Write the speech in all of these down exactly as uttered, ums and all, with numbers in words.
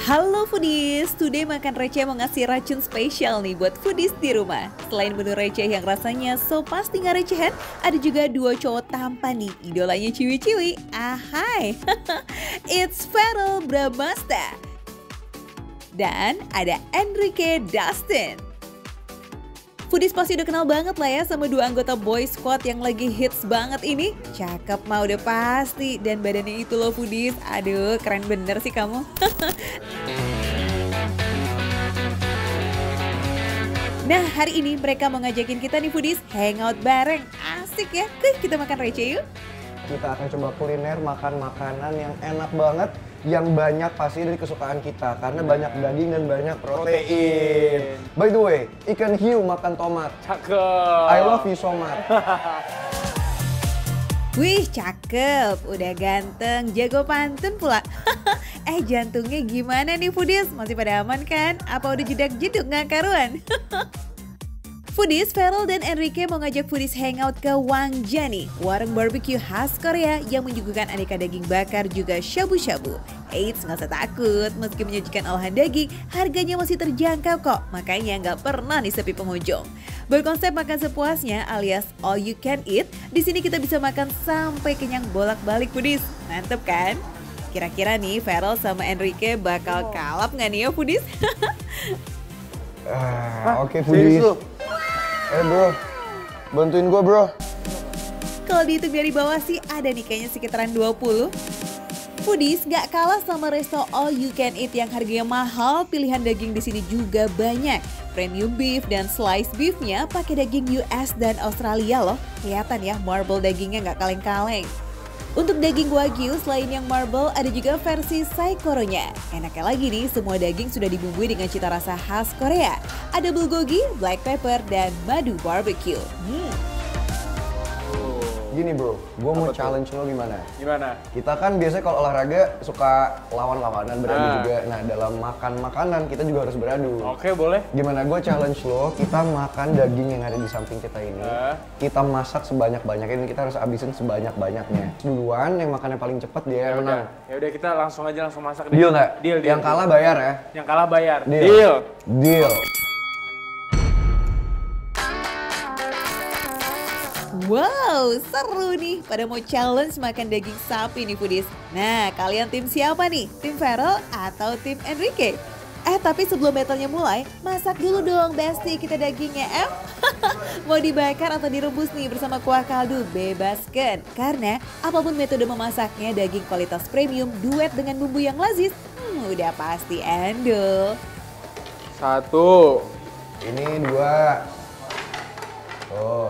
Halo foodies, today makan receh mau ngasih racun spesial nih buat foodies di rumah. Selain menu receh yang rasanya so pasti nggak recehan, ada juga dua cowok tampan nih, idolanya ciwi-ciwi. Ahai, it's Verrell Bramasta. Dan ada Enrique Dustin. Foodies pasti udah kenal banget lah ya sama dua anggota boy squad yang lagi hits banget ini. Cakep mah udah pasti, dan badannya itu loh foodies. Aduh, keren bener sih kamu. Nah, hari ini mereka mau ngajakin kita nih foodies hangout bareng. Asik ya, Kuy, kita makan receh yuk. Kita akan coba kuliner, makan makanan yang enak banget, yang banyak pasti dari kesukaan kita karena banyak daging dan banyak protein. By the way, ikan hiu makan tomat. Cakep. I love you so much. Wih, cakep, udah ganteng, jago pantun pula. Eh, jantungnya gimana nih foodies? Masih pada aman kan? Apa udah jedak-jeduk nggak karuan? Foodies, Verrell dan Enrique mau ngajak foodies hangout ke Wangjani, warung barbecue khas Korea yang menyuguhkan aneka daging bakar juga shabu-shabu. Eits, nggak usah takut, meski menyajikan olahan daging, harganya masih terjangkau kok, makanya nggak pernah nih sepi pengunjung. Berkonsep makan sepuasnya alias all you can eat, di sini kita bisa makan sampai kenyang bolak-balik foodies. Mantep kan? Kira-kira nih Verrell sama Enrique bakal kalap nggak nih ya foodies? Ah, Oke okay, foodies. Eh bro, bantuin gue bro. Kalau dihitung dari bawah sih ada nih kayaknya sekitaran dua puluh. Foodies gak kalah sama resto all you can eat yang harganya mahal, pilihan daging di sini juga banyak. Premium beef dan slice beefnya pakai daging U S dan Australia loh. Kelihatan ya marble dagingnya gak kaleng-kaleng. Untuk daging wagyu selain yang marble ada juga versi saikoronya. Enaknya lagi nih, semua daging sudah dibumbui dengan cita rasa khas Korea. Ada bulgogi, black pepper, dan madu barbecue. Hmm. Gini bro, gue mau tuh? challenge lo gimana? Gimana? Kita kan biasanya kalau olahraga suka lawan-lawanan, beradu Ah. juga. Nah dalam makan makanan kita juga harus beradu. Oke, boleh. Gimana gue challenge lo, kita makan daging yang ada di samping kita ini. Ah. Kita masak sebanyak-banyaknya dan kita harus habisin sebanyak-banyaknya. Duluan yang makannya paling cepet dia yang menang. Ya udah, kita langsung aja langsung masak. Deal nggak? Deal, deal. Yang kalah bayar ya? Yang kalah bayar. Deal. Deal. Deal. Wow, seru nih. Pada mau challenge makan daging sapi nih foodies. Nah, kalian tim siapa nih? Tim Verrell atau tim Enrique? Eh, tapi sebelum battle-nya mulai, masak dulu dong Besti kita dagingnya, em. Mau dibakar atau direbus nih bersama kuah kaldu, bebaskan. Karena apapun metode memasaknya, daging kualitas premium duet dengan bumbu yang lazis, hmm, udah pasti endul. Satu. Ini dua. Oh.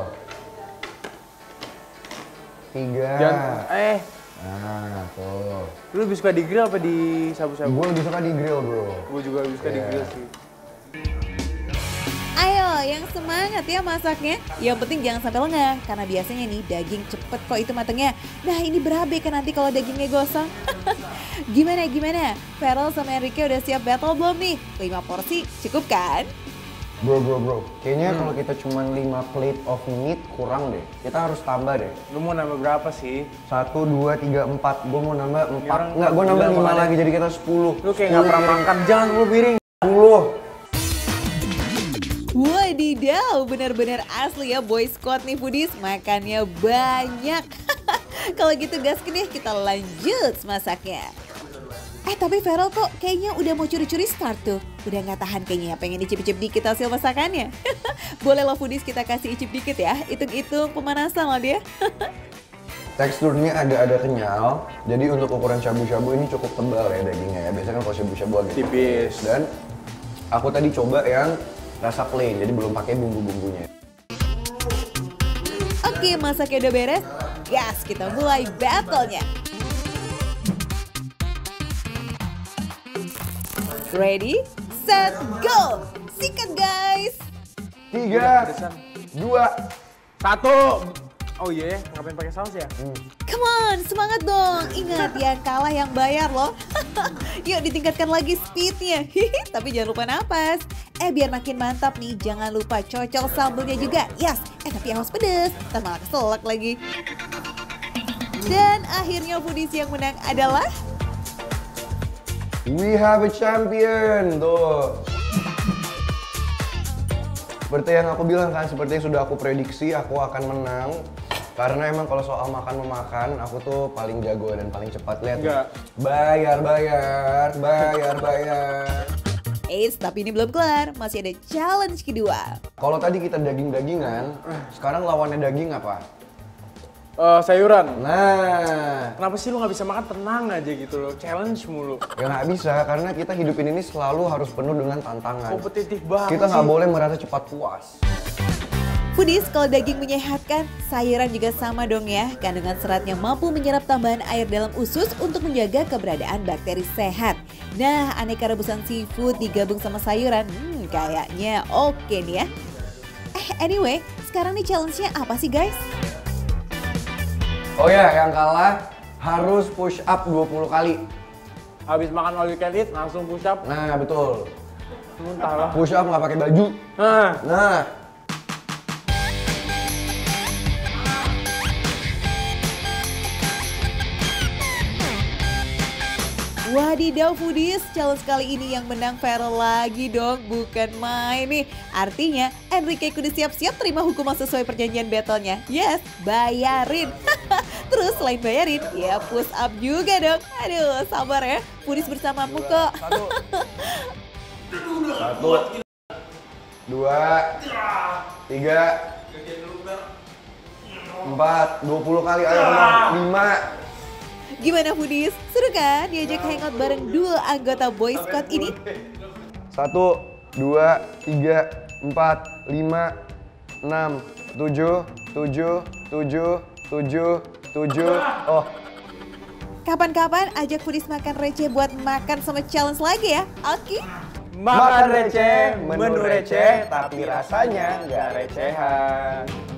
Tiga. Jangan, eh, Nah, tuh. lu lebih suka di grill apa di sabu-sabu? Gue lebih suka di grill bro. Gue juga lebih suka di Iya. grill sih. Ayo, yang semangat ya masaknya. Yang penting jangan sampai lengah, karena biasanya nih daging cepet kok itu matengnya. Nah, ini berabe kan nanti kalau dagingnya gosong. Gimana, gimana? Verrell sama Enrique udah siap battle belum nih? lima porsi cukup kan? Bro, bro, bro. Kayaknya Hmm. kalau kita cuma lima plate of meat kurang deh. Kita harus tambah deh. Lu mau nambah berapa sih? Satu, dua, tiga, empat. Gue mau nambah empat. orang Enggak, gue nambah udah lima makan lagi jadi kita sepuluh. Lu kayak nggak pernah makan, jangan lu piring. Sepuluh. Wadidaw, benar-benar asli ya boy squad nih foodies, makannya banyak. Kalau gitu gaskin nih, kita lanjut masaknya. Eh tapi Verrell kok kayaknya udah mau curi-curi start tuh. Udah gak tahan kayaknya, pengen icip-icip dikit hasil masakannya. Boleh loh foodies kita kasih icip dikit ya, hitung-hitung pemanasan lah dia. Teksturnya ada-ada kenyal. Jadi untuk ukuran shabu-shabu ini cukup tebal ya dagingnya ya. Biasanya kan kalau shabu-shabu agak Tipis. Dan aku tadi coba yang rasa plain, jadi belum pakai bumbu-bumbunya. Oke, masaknya udah beres. Gas, kita mulai battle-nya. Ready, set, go! Sikat guys! Tiga, Pedesan. dua, Satu. Oh iya, yeah. Ngapain pakai saus ya? hmm. Come on, semangat dong. Ingat, yang kalah yang bayar loh. Yuk ditingkatkan lagi speednya. Tapi jangan lupa napas. Eh biar makin mantap nih, jangan lupa cocol sambelnya juga. Yes, eh tapi harus pedes. Ntar malah keselak lagi. Dan akhirnya foodies yang menang adalah We have a champion, tuh. Seperti yang aku bilang kan, seperti yang sudah aku prediksi, aku akan menang. Karena emang kalau soal makan-memakan, aku tuh paling jago dan paling cepat. Lihat, Enggak. bayar, bayar, bayar, bayar. Eits, tapi ini belum kelar, masih ada challenge kedua. Kalau tadi kita daging-dagingan, sekarang lawannya daging apa? Eh, sayuran. Nah, Kenapa sih lu nggak bisa makan tenang aja gitu loh? Challenge mulu. ya nggak bisa, karena kita hidupin ini selalu harus penuh dengan tantangan. Kompetitif banget Kita nggak sih. boleh merasa cepat puas. Foodies, kalau daging menyehatkan, sayuran juga sama dong ya. Kandungan seratnya mampu menyerap tambahan air dalam usus untuk menjaga keberadaan bakteri sehat. Nah, aneka rebusan seafood digabung sama sayuran, hmm, kayaknya oke nih ya. Eh, anyway, sekarang nih challenge-nya apa sih guys? Oh ya, yang kalah harus push up dua puluh kali. Habis makan all you can eat, langsung push up. Nah, betul. Muntah lah. Push up nggak pakai baju. Nah, Nah, Wadidaw Foodies, challenge kali ini yang menang Feral lagi dong, bukan main nih. Artinya Enrique kudu siap-siap terima hukuman sesuai perjanjian battle-nya. Yes, bayarin. Terus selain bayarin, ya push up juga dong. Aduh, sabar ya, Foodies bersamamu kok. satu. Satu. Dua. Tiga. Empat. Dua puluh kali, ayo menang. Lima. Gimana Foodies? Seru kan diajak hangout bareng dua anggota Boy Scout ini? Satu, dua, tiga, empat, lima, enam, tujuh, tujuh, tujuh, tujuh, tujuh. Oh, Kapan-kapan ajak Foodies makan receh buat makan sama challenge lagi ya, oke? makan receh, menu receh, tapi rasanya nggak recehan.